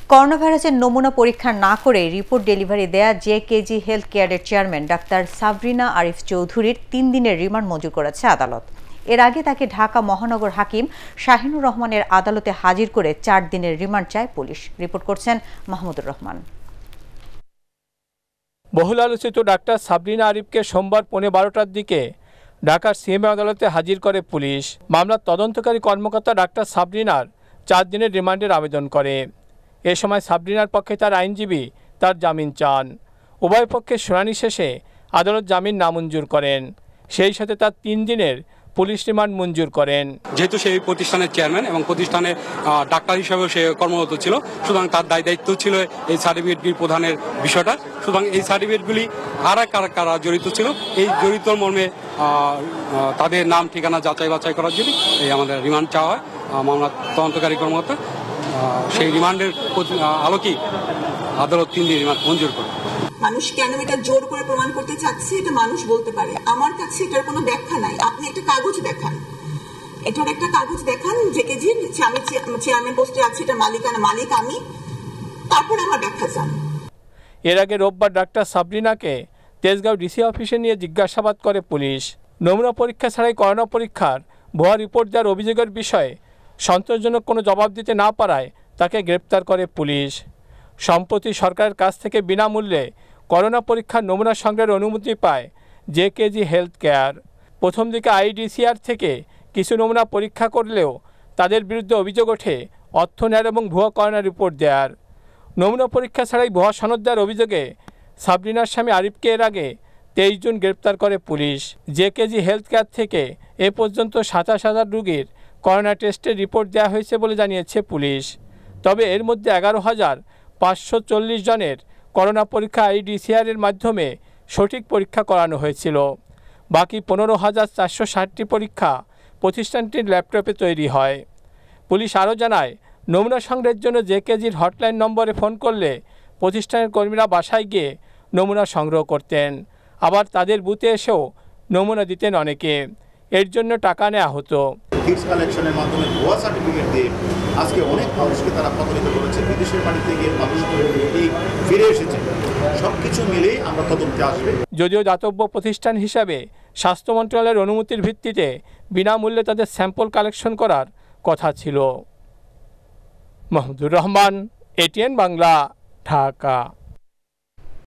Corona ভাইরাসের নমুনা পরীক্ষা না করে রিপোর্ট ডেলিভারি দেয়া জেকেজি হেলথ কেয়ারের চেয়ারম্যান ডাক্তার সাবরিনা আরিফ চৌধুরীর 3 দিনের রিমান্ড মঞ্জুর করেছে আদালত। এর আগে তাকে ঢাকা মহানগর হাকিম শাহিনুর রহমানের আদালতে হাজির করে 4 দিনের রিমান্ড চায় পুলিশ। রিপোর্ট করছেন মাহমুদুর রহমান। বহুল আলোচিত ডাক্তার সাবরিনা আরিফকে সোমবার 12:15টার দিকে ঢাকার সিএমএ আদালতে হাজির করে পুলিশ। মামলার তদন্তকারী কর্মকর্তা ডাক্তার সাবরিনার 4 দিনের রিমান্ডের আবেদন করে। এ সময় সাবরিনার পক্ষে তার আইনজীবী তার জামিন চান। উভয় পক্ষের শুনানি শেষে আদালত জামিন নামঞ্জুর করেন। সেই সাথে তার 3 দিনের পুলিশ রিমান্ড মঞ্জুর করেন। যেহেতু সেই প্রতিষ্ঠানের চেয়ারম্যান এবং প্রতিষ্ঠানের ডাক্তার হিসেবেও সে কর্মরত ছিল, সুতরাং তার দায়িত্ব ছিল এই সার্টিফিকেটগুলি প্রদানের বিষয়টা। সুতরাং এই সার্টিফিকেটগুলি কারা জড়িত ছিল, এই জড়িত মর্মে তাদের নাম ঠিকানা যাচাই বাছাই করার জন্য এই আমাদের রিমান্ড চাওয়া হয়। মামলার তদন্তকারী কর্মকর্তা সেই রিমান্ডের আলোকেই আদালত 3 দিন রিমান্ড মঞ্জুর করে। মানুষ কেন এটা জোর করে প্রমাণ করতে চাচ্ছে এটা মানুষ বলতে পারে। আমার কাছে এটার কোনো ব্যাখ্যা নাই। আপনি একটা কাগজ দেখান, এটার একটা কাগজ দেখান জেকেজির আমি চেয়ারম্যান পোস্টে আছি, এটা মালিক আমি, তারপর আমার ব্যাখ্যা চান। এর আগে রোববার ডাক্তার সাবরিনাকে তেজগাঁও ডিসি অফিসে নিয়ে জিজ্ঞাসাবাদ করে পুলিশ। নমুনা পরীক্ষা ছাড়াই করোনা পরীক্ষার ভুয়া রিপোর্ট দেওয়ার অভিযোগের বিষয়ে সন্তোষজনক কোনো জবাব দিতে না পারায় তাকে গ্রেপ্তার করে পুলিশ। সম্প্রতি সরকারের কাছ থেকে বিনামূল্যে করোনা পরীক্ষার নমুনা সংগ্রহের অনুমতি পায় জেকেজি হেলথ কেয়ার। প্রথম দিকে আইডিসিআর থেকে কিছু নমুনা পরীক্ষা করলেও তাদের বিরুদ্ধে অভিযোগ ওঠে অর্থ নেয়ার এবং ভুয়া করোনা রিপোর্ট দেওয়ার। নমুনা পরীক্ষা ছাড়াই ভুয়া সনদ দেওয়ার অভিযোগে সাবরিনার স্বামী আরিফকে এর আগে 23 জুন গ্রেপ্তার করে পুলিশ। জেকেজি হেলথ কেয়ার থেকে এ পর্যন্ত 27,000 রোগীর করোনা টেস্টের রিপোর্ট দেওয়া হয়েছে বলে জানিয়েছে পুলিশ। তবে এর মধ্যে 11,540 জনের করোনা পরীক্ষা আইডিসিআরের মাধ্যমে সঠিক পরীক্ষা করানো হয়েছিল। বাকি 15,460টি পরীক্ষা প্রতিষ্ঠানটির ল্যাপটপে তৈরি হয়। পুলিশ আরও জানায়, নমুনা সংগ্রহের জন্য জেকেজির হটলাইন নম্বরে ফোন করলে প্রতিষ্ঠানের কর্মীরা বাসায় গিয়ে নমুনা সংগ্রহ করতেন। আবার তাদের বুথে এসেও নমুনা দিতেন অনেকে। এর জন্য টাকা নেওয়া হতো। কিটস কালেকশনের মাধ্যমে ভুয়া সার্টিফিকেট দিয়ে আজকে অনেক মানুষকে তারা প্রতারিত করেছে। বিদেশের বাড়িতে গিয়ে মানুষ ফিরে এসেছে। সবকিছু মিলেই আমরা তদন্তে আসবে। যদিও দাতব্য প্রতিষ্ঠান হিসাবে স্বাস্থ্য মন্ত্রণালয়ের অনুমতির ভিত্তিতে বিনামূল্যে তাদের স্যাম্পল কালেকশন করার কথা ছিল। মাহমুদুর রহমান, এটিএন বাংলা, ঢাকা।